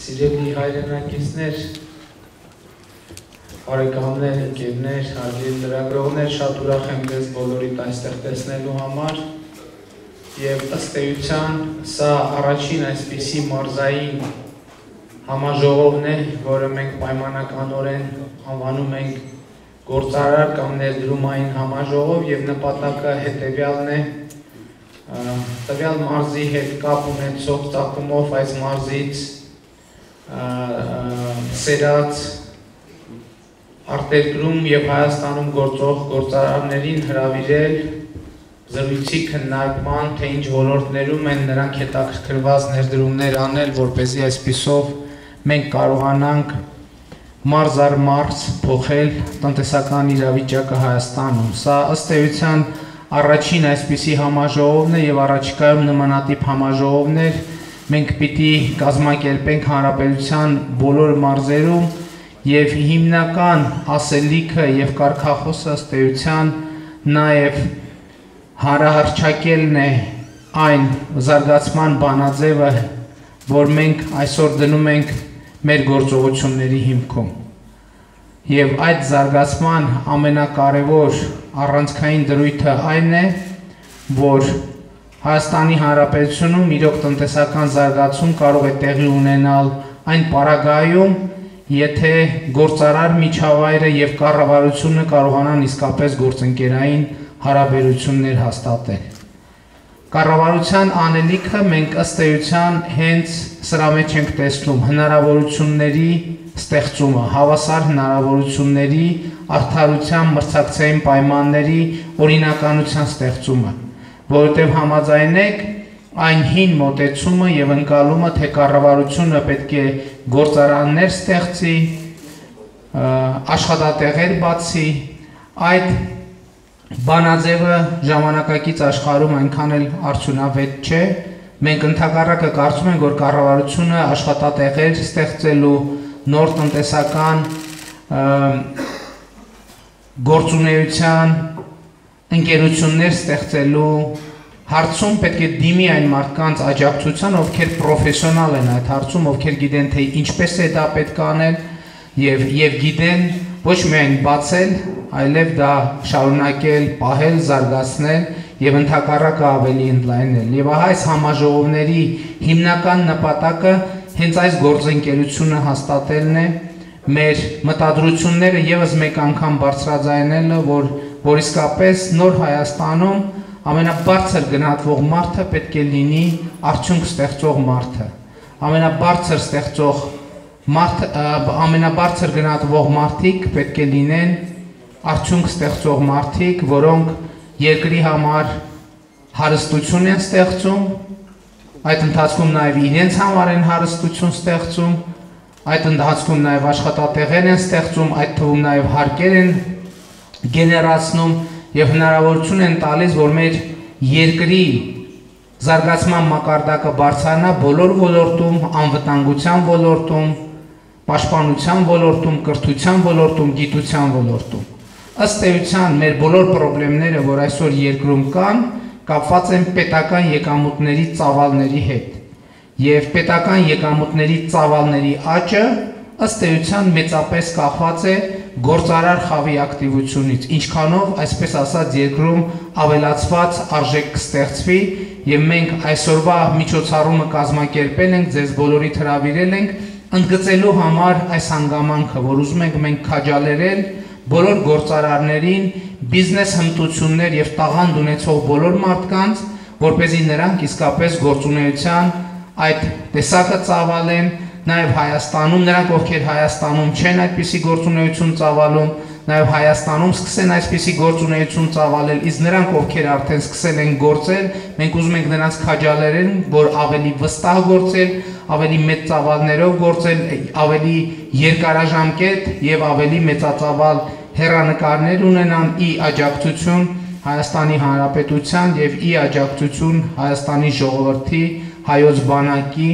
Սիրելի հայրենակիցներ, բարեկամներ, ընկերներ, հարգելի լրագրողներ, շատ ուրախ եմ ձեզ բոլորիդ այստեղ տեսնելու համար եւ ըստ էության սա առաջին այսպիսի մարզային համաժողովն է, որը մենք պայմանականորեն անվանում ենք գործարար կամ ներդրումային համաժողով եւ նպատակը հետեւյալն է տվյալ մարզի հետ կապ ունեցող ծագումով այս մարզից սերած արտերկրում եւ Հայաստանում գործող գործարարներին հրավիրել զրույցի քննարկման, թե ինչ ոլորտներում են նրանք հետաքրքրված ներդրումներ անել, որպեսզի այսպիսով մենք կարողանանք մարզ առ մարզ փոխել տնտեսական իրավիճակը Հայաստանում։ Սա ըստ էության առաջին այսպիսի համաժողովն է եւ առաջիկայում նմանատիպ համաժողովներ մենք պիտի կազմակերպենք հանրապետության բոլոր մարզերում եւ հիմնական ասելիքը եւ կարգախոսը ըստ էության նաեւ հանրահռչակելն է այն զարգացման բանաձևը, որ մենք այսօր դնում ենք մեր գործողությունների հիմքում։ Եվ այդ զարգացման ամենակարևոր առանցքային դրույթը այն է, որ Հայաստանի Հանրապետությունում իրոք տնտեսական զարգացում կարող է տեղի ունենալ այն պարագայում, եթե գործարար միջավայրը եւ կառավարությունը կարողանան իսկապես գործընկերային հարաբերություններ հաստատել։ Կառավարության անելիքը մենք ըստ էության հենց սրա մեջ ենք տեսնում հնարավորությունների ստեղծումը, հավասար հնարավորությունների, արդարության, մրցակցային պայմանների, օրինականության ստեղծումը, որովհետև համաձայնեք այն հին մոտեցումը եւ ընկալումը, թե կառավարությունը պետք է գործարաններ ստեղծի, աշխատատեղեր բացի, այդ բանաձևը ժամանակակից աշխարհում այնքան էլ արդյունավետ չէ։ Մենք ընդհակառակը կարծում ենք, որ կառավարությունը աշխատատեղեր ստեղծելու, նոր տնտեսական գործունեության ընկերություններ ստեղծելու հարցում պետք է դիմի այն մարդկանց աջակցության, ովքեր պրոֆեսիոնալ են այդ հարցում, ովքեր գիտեն, թե ինչպես է դա պետք է անել եւ գիտեն ոչ միայն բացել, այլև դա շարունակել, պահել, զարգացնել եւ ընդհակառակը ավելի ընդլայնել։ Եվ ահա այս համաժողովների հիմնական նպատակը հենց այս գործընկերությունը հաստատելն է, մեր մտադրությունները եւս մեկ անգամ բարձրաձայնելը, որ իսկապես նոր Հայաստանում ամենաբարձր գնահատվող մարդը պետք է լինի արդյունք ստեղծող մարդը։ Ամենաբարձր գնահատվող մարդիկ պետք է լինեն արդյունք ստեղծող մարդիկ, որոնք երկրի համար հարստություն են ստեղծում, այդ ընթացքում նաև իրենց համար են հարստություն ստեղծում, այդ ընթացքում նաև աշխատատեղեր են ստեղծում, այդ թվում նաև հարկեր են գեներացնում եւ հնարավորություն են տալիս, որ մեր երկրի զարգացման մակարդակը բարձրանա բոլոր ոլորտում, անվտանգության ոլորտում, պաշտպանության ոլորտում, կրթության ոլորտում, գիտության ոլորտում։ Ըստ էության մեր բոլոր խնդիրները, որ այսօր երկրում կան, կապված են պետական եկամուտների ծավալների հետ։ Եվ պետական եկամուտների ծավալների աճը ըստ էության մեծապես կախված է գործարար խավի ակտիվությունից, ինչքանով, այսպես ասած, երկրում ավելացված արժեք կստեղծվի եւ մենք այսօրվա միջոցառումը կազմակերպել ենք, ձեզ բոլորիդ հրավիրել ենք ընդգծելու համար այս հանգամանքը, որ ուզում ենք մենք քաջալերել բոլոր գործարարներին, բիզնես հմտություններ եւ տաղանդ ունեցող բոլոր մարդկանց, որպեսզի նրանք իսկապես գործունեության այդ տեսակը ծավալեն, նաեւ Հայաստանում, նրանք ովքեր Հայաստանում չեն այդպիսի գործունեություն ծավալում, նաեւ Հայաստանում սկսեն այսպիսի գործունեություն ծավալել, իսկ նրանք ովքեր արդեն սկսել են գործել, մենք ուզում ենք նրանց քաջալերել, որ ավելի վստահ գործել, ավելի մեծ ծավալներով գործել, ավելի երկարաժամկետ եւ ավելի մեծածավալ հեռանկարներ ունենան ի աջակցություն Հայաստանի Հանրապետության եւ ի աջակցություն Հայաստանի ժողովրդի, հայոց բանակի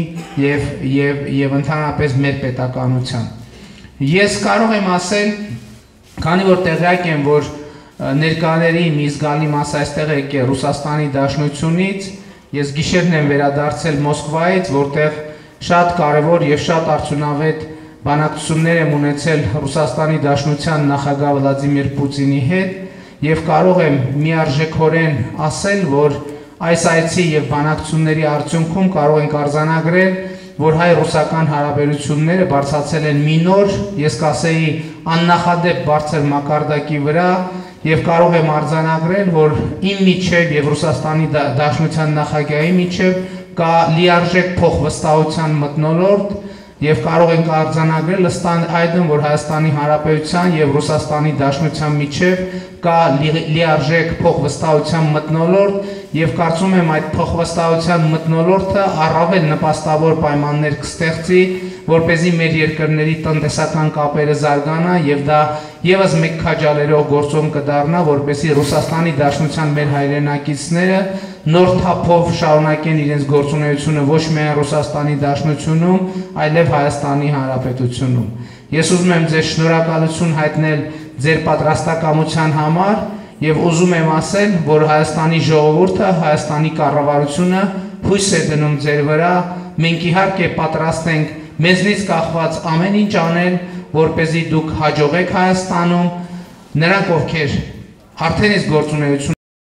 եւ ընդհանրապես մեր պետականության։ Ես կարող եմ ասել, քանի որ տեղյակ եմ, որ ներկաների մի զգալի մասը այստեղ է եկել Ռուսաստանի Դաշնությունից, ես գիշերն եմ վերադարձել Մոսկվայից, որտեղ շատ կարևոր եւ շատ արդյունավետ բանակցություններ եմ ունեցել Ռուսաստանի Դաշնության նախագահ Վլադիմիր Պուտինի հետ եւ կարող եմ միարժեքորեն ասել, որ այս այցի եւ բանակցությունների արդյունքում կարող ենք արձանագրել, որ հայ-ռուսական հարաբերությունները բարձրացել են մի նոր, ես կասեի, աննախադեպ բարձր մակարդակի վրա եւ կարող եմ արձանագրել, որ իմ միջև եւ Ռուսաստանի Դաշնության նախագահի միջև կա լիարժեք փոխվստահության մթնոլորտ եւ կարող ենք արձանագրել ըստ այդմ, որ Հայաստանի Հանրապետության եւ Ռուսաստանի Դաշնության միջև կա լիարժեք փոխվստահության մթնոլորտ եւ կարծում եմ այդ փոխվստահության մթնոլորտը առավել նպաստավոր պայմաններ կստեղծի, որպեսզի մեր երկրների տնտեսական կապերը զարգանան եւ դա եւս մեկ քաջալերող գործոն կդառնա, որպեսզի Ռուսաստանի Դաշնության մեր հայրենակիցները նոր թափով շարունակեն իրենց գործունեությունը ոչ միայն Ռուսաստանի Դաշնությունում, այլև Հայաստանի Հանրապետությունում։ Ես ուզում եմ ձեզ շնորհակալություն հայտնել ձեր պատրաստակամության համար եւ ուզում եմ ասել, որ Հայաստանի ժողովուրդը, Հայաստանի կառավարությունը հույս է դնում ձեր վրա, մենք իհարկե պատրաստ ենք մեզնից կախված ամեն ինչ անել, որպեսզի դուք հաջողեք Հայաստանում, նրանք ովքեր արդեն իսկ գործունեություն